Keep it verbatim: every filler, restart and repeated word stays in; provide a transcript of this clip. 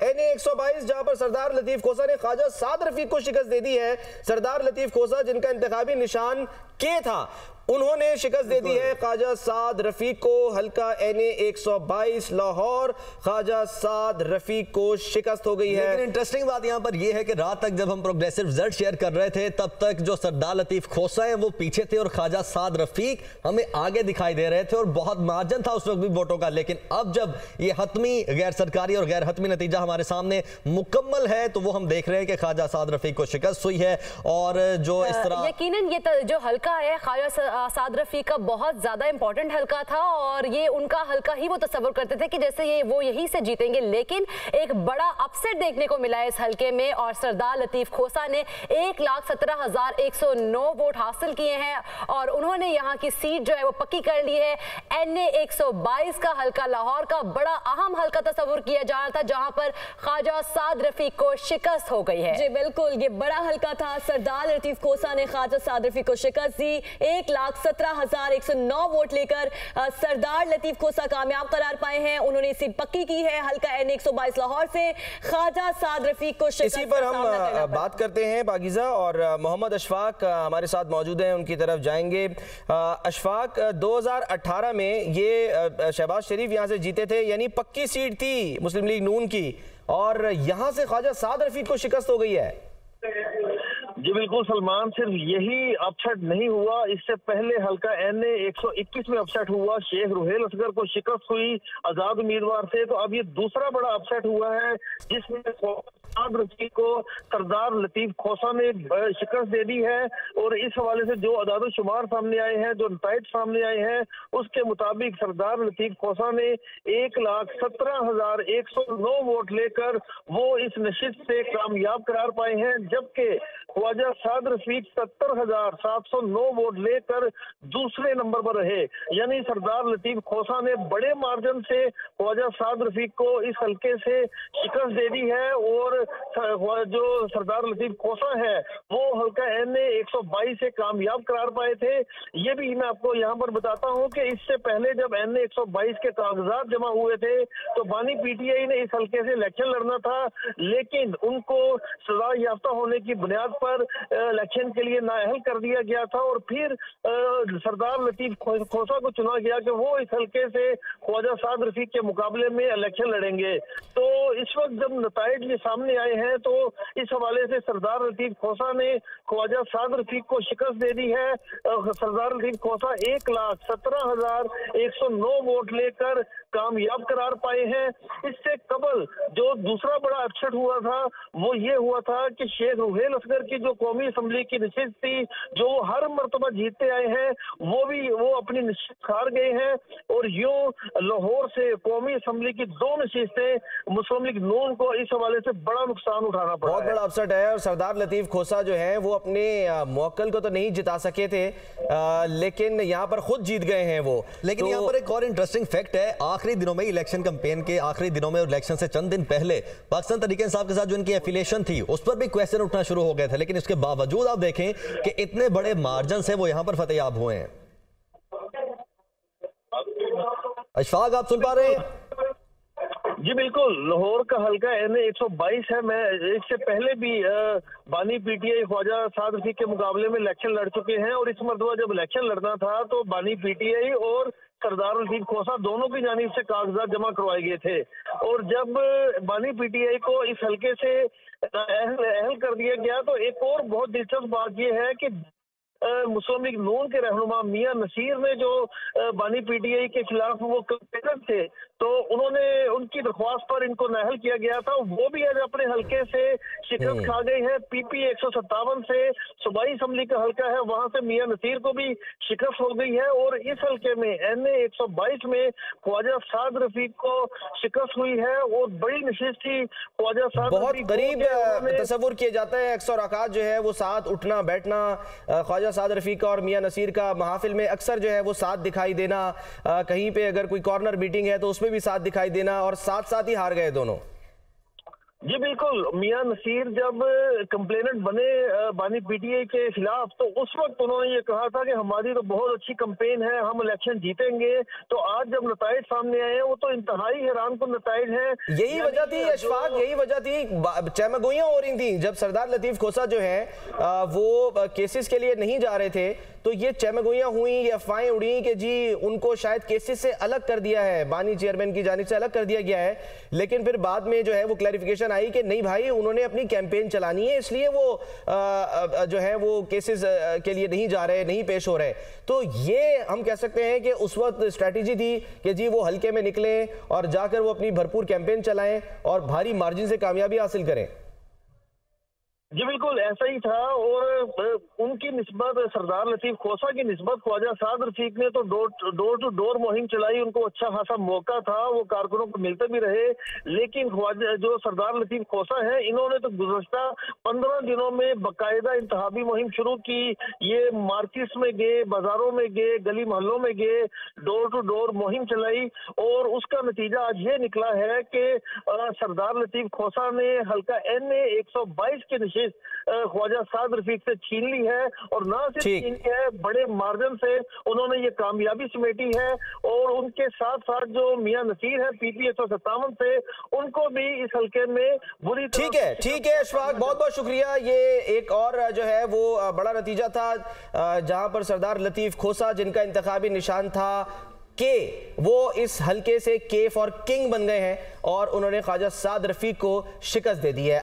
N A एक सौ बाईस, जहां पर सरदार लतीफ खोसा ने ख्वाजा साद रफीक को शिकस्त दे दी है। सरदार लतीफ खोसा जिनका इंतखाबी निशान के था, उन्होंने शिकस्त दे दी है ख्वाजा साद रफीक को। हल्का एन ए एक सौ बाईस लाहौर, ख्वाजा साद रफीक को शिकस्त हो गई है। लेकिन इंटरेस्टिंग बात यहां पर यह है कि रात तक जब हम प्रोग्रेसिव रिजल्ट शेयर कर रहे थे, तब तक जो सरदार लतीफ खोसा है वो पीछे थे और ख्वाजा साद रफीक हमें आगे दिखाई दे रहे थे और बहुत मार्जिन था उस वक्त भी वोटों का। लेकिन अब जब ये हतमी गैर सरकारी और गैर हतमी नतीजा हमारे सामने मुकम्मल है, तो वो हम देख रहे हैं कि ख्वाजा साद रफीक को शिकस्त हुई है। और जो इस तरह यकीनन ये जो हल्का है ख्वाजा साद रफीक का बहुत ज्यादा इंपॉर्टेंट हल्का था और ये उनका हल्का ही वो तस्वर करते थे कि जैसे ये वो यहीं से जीतेंगे। लेकिन एक बड़ा अपसेट देखने को मिला है इस हल्के में और सरदार लतीफ खोसा ने एक लाख सत्रह हजार एक सौ नौ वोट हासिल किए हैं और उन्होंने यहाँ की सीट जो है वो पक्की कर ली है। एन ए एक सौ बाईस का हल्का लाहौर का बड़ा अहम हल्का तस्वर किया जा रहा था, जहां पर ख्वाजा साद रफीक को शिकस्त हो गई है। जी बिल्कुल, ये बड़ा हल्का था। सरदार लतीफ खोसा ने ख्वाजा साद रफीक को शिकस्त दी। एक लाख सत्रह हजार एक सौ नौ वोट लेकर सरदार लतीफ खोसा कामयाब करार पाए हैं। उन्होंने सीट पक्की की है हल्का एन एक सौ बाईस लाहौर से। ख्वाजा साद रफीक को शिकस्त। इसी पर हम बात करते हैं पाकीज़ा, और मोहम्मद अशफाक हमारे साथ मौजूद हैं, उनकी तरफ जाएंगे। अशफाक, दो हज़ार अठारह में ये शहबाज शरीफ यहाँ से जीते थे, यानी पक्की सीट थी मुस्लिम लीग नून की, और यहाँ से ख्वाजा साद रफीक को शिकस्त हो गई है। जी बिल्कुल सलमान, सिर्फ यही अपसेट नहीं हुआ, इससे पहले हल्का एन ए एक सौ इक्कीस में अपसेट हुआ, शेख रुहेल असगर को शिकस्त हुई आजाद उम्मीदवार से। तो अब ये दूसरा बड़ा अपसेट हुआ है जिसमें साद रफीक को सरदार लतीफ खोसा ने शिकस्त दे दी है। और इस हवाले से जो अदाद शुमार सामने आए हैं, जो नताइज सामने आए हैं, उसके मुताबिक सरदार लतीफ खोसा ने एक लाख सत्रह हजार एक सौ नौ वोट लेकर वो इस नशिस्त से कामयाब करार पाए हैं, जबकि ख्वाजा साद रफीक सत्तर हजार सात सौ नौ वोट लेकर दूसरे नंबर पर रहे। यानी सरदार लतीफ खोसा ने बड़े मार्जिन से ख्वाजा साद रफीक को इस हल्के से शिकस्त दे दी है। और जो सरदार लतीफ खोसा है वो हल्का एन ए एक सौ बाईस से कामयाब करार पाए थे। ये भी मैं आपको यहाँ पर बताता हूँ कि इससे पहले जब एन ए एक सौ बाईस के कागजात जमा हुए थे तो बानी पीटीआई ने इस हल्के से इलेक्शन लड़ना था, लेकिन उनको सजा याफ्ता होने की बुनियाद पर इलेक्शन के लिए नाअहल कर दिया गया था। और फिर सरदार लतीफ खोसा को चुना गया कि वो इस हल्के से ख्वाजा साद रफीक के मुकाबले में इलेक्शन लड़ेंगे। तो इस वक्त जब नताइज ये सामने आए हैं तो इस हवाले से सरदार लतीफ खोसा ने ख्वाजा साद रफीक को शिकस्त दे दी है। सरदार लतीफ खोसा एक लाख सत्रह हजार एक सौ नौ वोट लेकर कामयाब करार पाए हैं। इससे कबल जो दूसरा बड़ा अपसेट हुआ था वो ये हुआ था कि शेख रुहेल असगर की जो कौमी असम्बली की नशिस्त थी, जो वो हर मरतबा जीतते आए हैं, वो भी वो अपनी नशिस्त हार गए हैं। और यूं लाहौर से कौमी असम्बली की दो नशिस्तें मुस्लिम लीग नून को इस हवाले से बड़ा नुकसान उठाना पड़ा। बहुत बड़ा अपसेट है। और सरदार लतीफ खोसा जो है वो अपने मौक्कल को तो नहीं जिता सके थे, आ, लेकिन यहाँ पर खुद जीत गए हैं वो। लेकिन तो, यहाँ पर एक और इंटरेस्टिंग फैक्ट है, आखिरी दिनों में इलेक्शन कैंपेन के आखिरी दिनों में इलेक्शन से चंद दिन पहले पाकिस्तान तहरीक इंसाफ के साथ जो इनकी एफिलिएशन थी उस पर भी क्वेश्चन उठना शुरू हो गए थे, लेकिन इसके बावजूद आप देखें कि इतने बड़े मार्जिन से वो यहाँ पर फतेहयाब हुए हैं। अशफाक, आप सुन पा रहे हैं? जी बिल्कुल, लाहौर का हल्का एन ए एक सौ बाईस है। मैं इससे पहले भी बानी पीटीआई ख्वाजा साद रफीक के मुकाबले में इलेक्शन लड़ चुके हैं और इस मरतबा जब इलेक्शन लड़ना था तो बानी पीटीआई और सरदार लतीफ खोसा दोनों की जानिब से कागजात जमा करवाए गए थे। और जब बानी पीटीआई को इस हल्के से अहल, अहल कर दिया गया तो एक और बहुत दिलचस्प बात यह है कि मुस्लिम लीग नून के रहनुमा मियां नसीर ने जो बानी पीटीआई के खिलाफ वो कैंपेनर थे, तो उन्होंने उनकी दरख्वास्त पर इनको नाअहल किया गया था। वो भी आज अपने हल्के से शिकस्त खा गए हैं। पीपी एक सौ सत्तावन से सूबाई असम्बली का हल्का है, वहां से मियां नसीर को भी शिकस्त हो गई है। और इस हल्के में एन ए एक सौ बाईस में ख्वाजा साद रफीक को शिकस्त हुई है और बड़ी नशिस्त थी ख्वाजा साद बहुत रफीक। करीब तस्वुर किया जाता है, अक्सर औकात जो है वो साथ उठना बैठना, ख्वाजा साद रफीक का और मियां नसीर का महफिल में अक्सर जो है वो साथ दिखाई देना, कहीं पे अगर कोई कॉर्नर मीटिंग है तो उसमें भी साथ दिखाई देना, और साथ साथ ही हार गए दोनों। जी बिल्कुल, मियां नसीर जब कंप्लेनेंट बने बानी पीटीआई के खिलाफ तो उस वक्त उन्होंने ये कहा था कि हमारी तो बहुत अच्छी कैंपेन है, हम इलेक्शन जीतेंगे। तो आज जब नताइज सामने आए हैं वो तो इंतहाई हैरान कुन नताइज हैं। यही वजह थी अशफाक, यही वजह थी, चहमगोइयां हो रही थी जब सरदार लतीफ खोसा जो है वो केसेस के लिए नहीं जा रहे थे, तो ये चहमगोइयां हुई, ये अफवाहें उड़ी कि जी उनको शायद केसेस से अलग कर दिया है, बानी चेयरमैन की जानिब से अलग कर दिया गया है। लेकिन फिर बाद में जो है वो क्लैरिफिकेशन आई कि नहीं भाई, उन्होंने अपनी कैंपेन चलानी है, इसलिए वो आ, जो है वो केसेस के लिए नहीं जा रहे, नहीं पेश हो रहे। तो ये हम कह सकते हैं कि उस वक्त स्ट्रैटेजी थी कि जी वो हल्के में निकलें और जाकर वो अपनी भरपूर कैंपेन चलाएं और भारी मार्जिन से कामयाबी हासिल करें। जी बिल्कुल ऐसा ही था। और उनकी निस्बत सरदार लतीफ खोसा की निस्बत ख्वाजा साद रफीक ने तो डोर डोर टू डोर मुहिम चलाई, उनको अच्छा खासा मौका था, वो कारकुनों को मिलते भी रहे। लेकिन ख्वाजा जो सरदार लतीफ खोसा है, इन्होंने तो गुज़श्ता पंद्रह दिनों में बाकायदा इंतहाबी मुहिम शुरू की। ये मार्केट्स में गए, बाजारों में गए, गली मोहल्लों में गए, डोर टू डोर मुहिम चलाई और उसका नतीजा आज ये निकला है कि सरदार लतीफ खोसा ने हल्का एन ए एक सौ बाईस के ख्वाजा साद रफीक से छीन ली है। और ना सिर्फ छीन ली है, बड़े मार्जिन से उन्होंने ये कामयाबी समेटी है। और उनके साथ साथ जो मियां नसीर है पीपी एक सौ सत्तावन से, उनको भी इस हल्के में बुरी ठीक है ठीक है अशफाक, बहुत बहुत शुक्रिया। ये एक और जो है वो बड़ा नतीजा था जहां पर सरदार लतीफ खोसा, जिनका इंतखाबी निशान था के, वो इस हल्के से के फॉर किंग बन गए हैं और उन्होंने ख्वाजा साद रफीक को शिकस्त दे दी है।